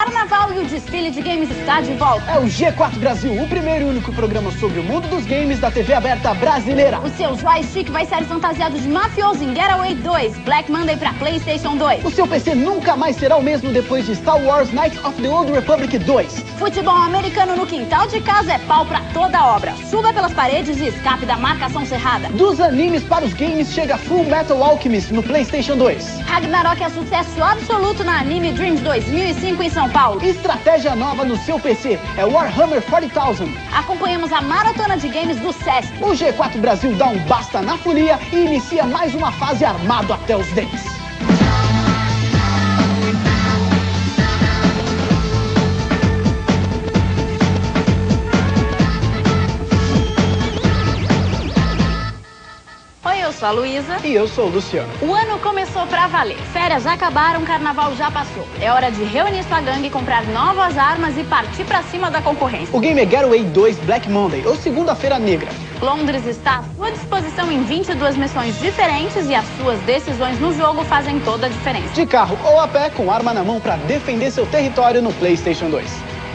Carnaval e o desfile de games está de volta. É o G4 Brasil, o primeiro e único programa sobre o mundo dos games da TV aberta brasileira. O seu joystick vai sair fantasiado de mafioso em Getaway 2, Black Monday pra PlayStation 2. O seu PC nunca mais será o mesmo depois de Star Wars Knights of the Old Republic 2. Futebol americano no quintal de casa é pau pra toda obra. Suba pelas paredes e escape da marcação cerrada. Dos animes para os games chega Full Metal Alchemist no PlayStation 2. Ragnarok é sucesso absoluto na Anime Dreams 2005 em São Paulo. Estratégia nova no seu PC é Warhammer 40,000. Acompanhamos a maratona de games do Sesc. O G4 Brasil dá um basta na folia e inicia mais uma fase armado até os dentes. Eu sou a Luísa. E eu sou o Luciano. O ano começou pra valer. Férias já acabaram, carnaval já passou. É hora de reunir sua gangue, comprar novas armas e partir pra cima da concorrência. O game é Getaway 2 Black Monday, ou Segunda-feira Negra. Londres está à sua disposição em 22 missões diferentes e as suas decisões no jogo fazem toda a diferença. De carro ou a pé, com arma na mão pra defender seu território no PlayStation 2.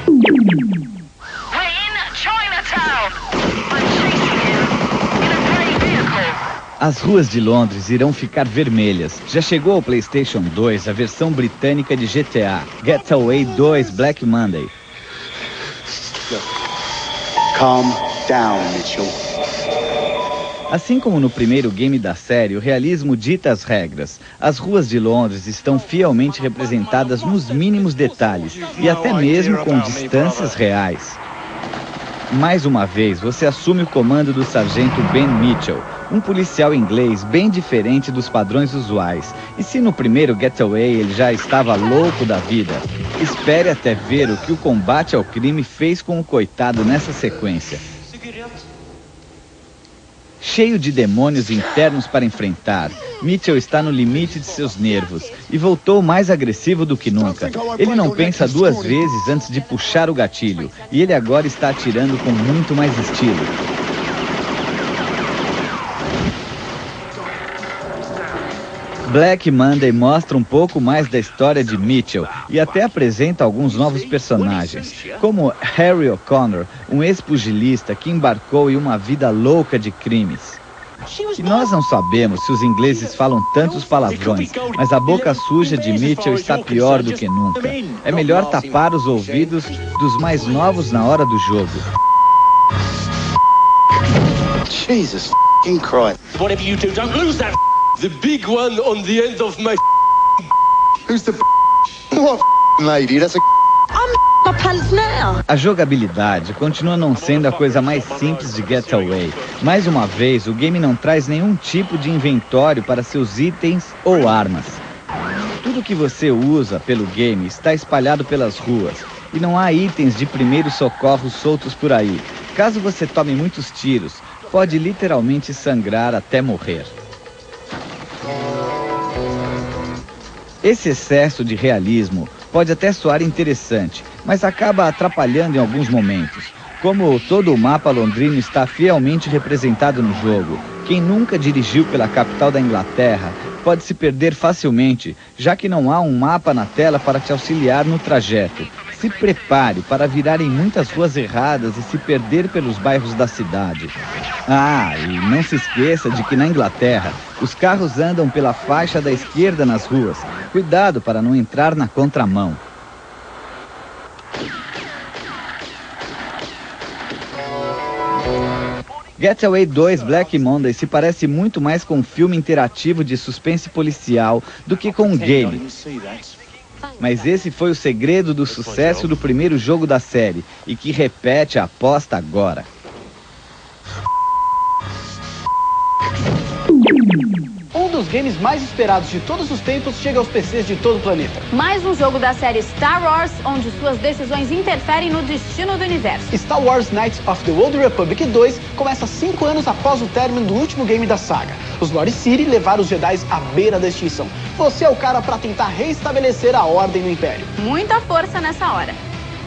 As ruas de Londres irão ficar vermelhas. Já chegou ao PlayStation 2 a versão britânica de GTA, Getaway 2 Black Monday. Calm down, Mitchell. Assim como no primeiro game da série, o realismo dita as regras. As ruas de Londres estão fielmente representadas nos mínimos detalhes e até mesmo com distâncias reais. Mais uma vez, você assume o comando do sargento Ben Mitchell, um policial inglês bem diferente dos padrões usuais. E se no primeiro Getaway ele já estava louco da vida, espere até ver o que o combate ao crime fez com o coitado nessa sequência. Cheio de demônios internos para enfrentar, Mitchell está no limite de seus nervos e voltou mais agressivo do que nunca. Ele não pensa duas vezes antes de puxar o gatilho, e ele agora está atirando com muito mais estilo. Black Monday mostra um pouco mais da história de Mitchell e até apresenta alguns novos personagens, como Harry O'Connor, um ex-pugilista que embarcou em uma vida louca de crimes. E nós não sabemos se os ingleses falam tantos palavrões, mas a boca suja de Mitchell está pior do que nunca. É melhor tapar os ouvidos dos mais novos na hora do jogo. Jesus Christ. Whatever you do, don't lose that. The big one on the end of my Who's the what lady? That's a My pants now. A jogabilidade continua não sendo a coisa mais simples de Getaway. Mais uma vez, o game não traz nenhum tipo de inventório para seus itens ou armas. Tudo que você usa pelo game está espalhado pelas ruas e não há itens de primeiros socorros soltos por aí. Caso você tome muitos tiros, pode literalmente sangrar até morrer. Esse excesso de realismo pode até soar interessante, mas acaba atrapalhando em alguns momentos. Como todo o mapa londrino está fielmente representado no jogo, quem nunca dirigiu pela capital da Inglaterra pode se perder facilmente, já que não há um mapa na tela para te auxiliar no trajeto. Se prepare para virar em muitas ruas erradas e se perder pelos bairros da cidade. Ah, e não se esqueça de que na Inglaterra, os carros andam pela faixa da esquerda nas ruas. Cuidado para não entrar na contramão. Getaway 2 Black Monday se parece muito mais com um filme interativo de suspense policial do que com um game. Mas esse foi o segredo do sucesso do primeiro jogo da série, e que repete a aposta agora. Um dos games mais esperados de todos os tempos chega aos PCs de todo o planeta. Mais um jogo da série Star Wars, onde suas decisões interferem no destino do universo. Star Wars Knights of the Old Republic 2 começa 5 anos após o término do último game da saga. Os Lord City levaram os Jedi à beira da extinção. Você é o cara para tentar reestabelecer a ordem no Império. Muita força nessa hora.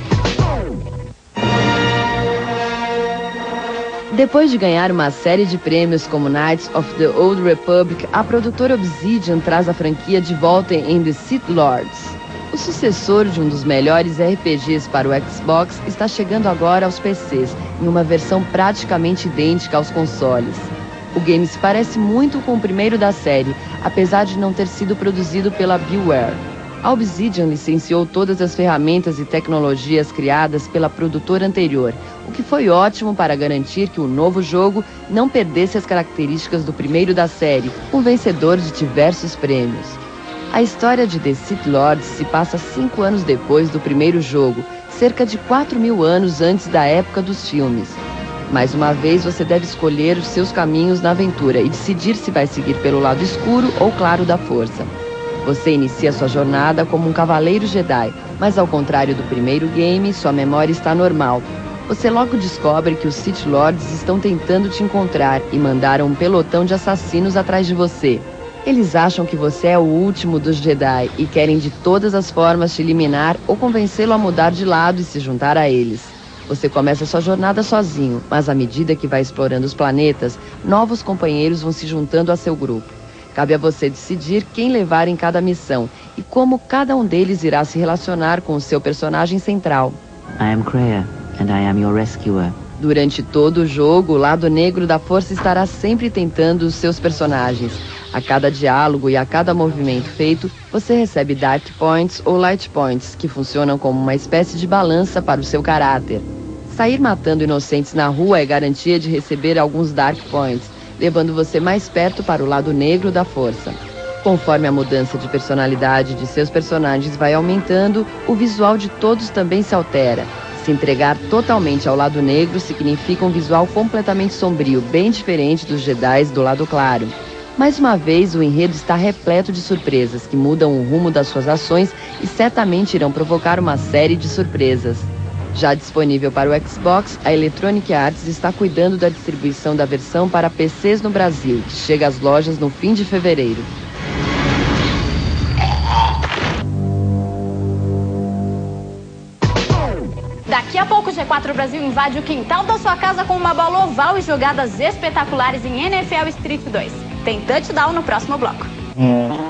Depois de ganhar uma série de prêmios como Knights of the Old Republic, a produtora Obsidian traz a franquia de volta em The Sith Lords. O sucessor de um dos melhores RPGs para o Xbox está chegando agora aos PCs, em uma versão praticamente idêntica aos consoles. O game se parece muito com o primeiro da série, apesar de não ter sido produzido pela BioWare. A Obsidian licenciou todas as ferramentas e tecnologias criadas pela produtora anterior, o que foi ótimo para garantir que o novo jogo não perdesse as características do primeiro da série, um vencedor de diversos prêmios. A história de The Sith Lords se passa 5 anos depois do primeiro jogo, cerca de 4.000 anos antes da época dos filmes. Mais uma vez, você deve escolher os seus caminhos na aventura e decidir se vai seguir pelo lado escuro ou claro da força. Você inicia sua jornada como um cavaleiro Jedi, mas ao contrário do primeiro game, sua memória está normal. Você logo descobre que os Sith Lords estão tentando te encontrar e mandaram um pelotão de assassinos atrás de você. Eles acham que você é o último dos Jedi e querem de todas as formas te eliminar ou convencê-lo a mudar de lado e se juntar a eles. Você começa sua jornada sozinho, mas à medida que vai explorando os planetas, novos companheiros vão se juntando a seu grupo. Cabe a você decidir quem levar em cada missão e como cada um deles irá se relacionar com o seu personagem central. I am Kreia, and I am your rescuer. Durante todo o jogo, o lado negro da força estará sempre tentando os seus personagens. A cada diálogo e a cada movimento feito, você recebe Dark Points ou Light Points, que funcionam como uma espécie de balança para o seu caráter. Sair matando inocentes na rua é garantia de receber alguns Dark Points, levando você mais perto para o lado negro da força. Conforme a mudança de personalidade de seus personagens vai aumentando, o visual de todos também se altera. Se entregar totalmente ao lado negro significa um visual completamente sombrio, bem diferente dos Jedi do lado claro. Mais uma vez, o enredo está repleto de surpresas que mudam o rumo das suas ações e certamente irão provocar uma série de surpresas. Já disponível para o Xbox, a Electronic Arts está cuidando da distribuição da versão para PCs no Brasil, que chega às lojas no fim de fevereiro. Daqui a pouco o G4 Brasil invade o quintal da sua casa com uma bola oval e jogadas espetaculares em NFL Street 2. Tem touchdown no próximo bloco.